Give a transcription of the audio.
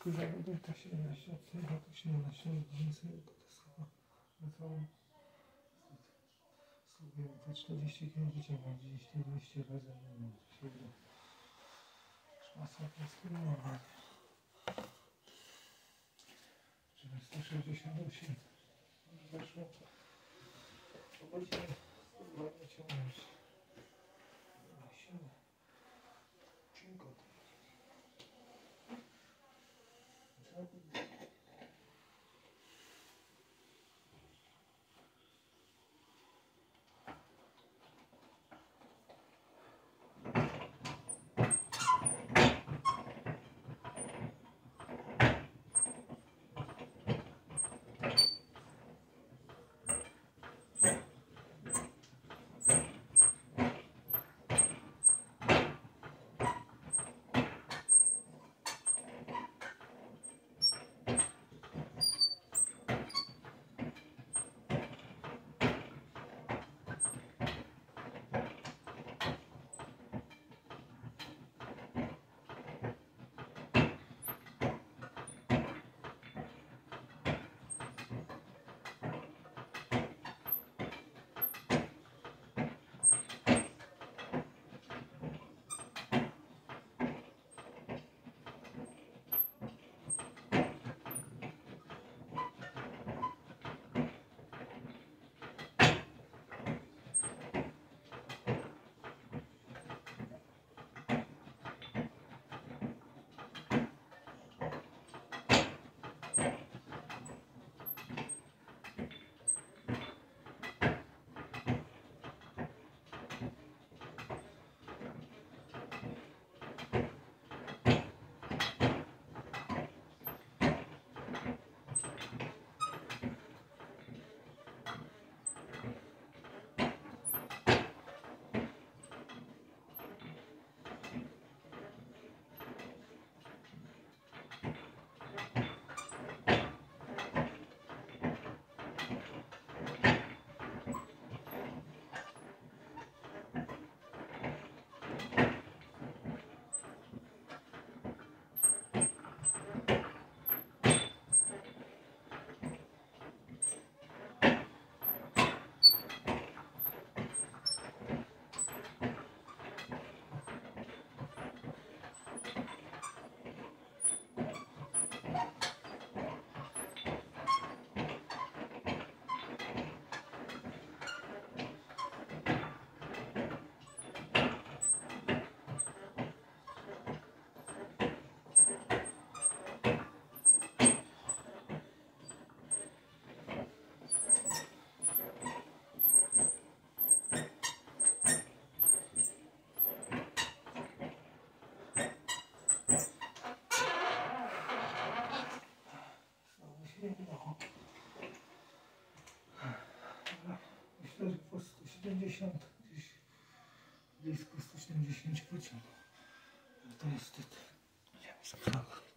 Skórzego to 17 od tego, to 17 od granicy, to jest chyba na całą sobie te 40 km wyciągnąć, gdzieś te 200 razy, nie wiem, co się uda. Masakra skierowana. 468 weszło po godzinie spróbowanie ciągnąć na siłę 5 godzin. Myślę, że po 170, gdzieś blisko 170 pociąg. To niestety nie wiem,